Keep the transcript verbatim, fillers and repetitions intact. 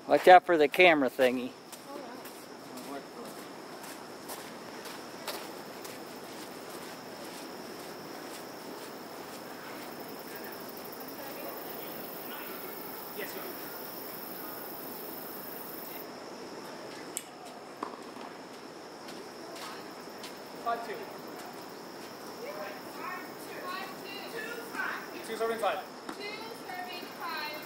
Watch out for the camera thingy. Yes, ma'am. Five two. Two serving five. Two serving five.